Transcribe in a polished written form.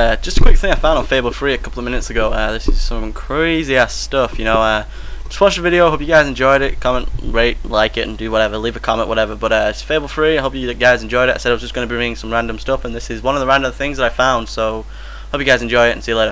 just a quick thing I found on Fable 3 a couple of minutes ago. This is some crazy ass stuff, you know. Just watch the video, hope you guys enjoyed it. Comment, rate, like it, and do whatever. Leave a comment, whatever. But it's Fable 3, I hope you guys enjoyed it. I said I was just going to be bringing some random stuff, and this is one of the random things that I found. So, hope you guys enjoy it, and see you later.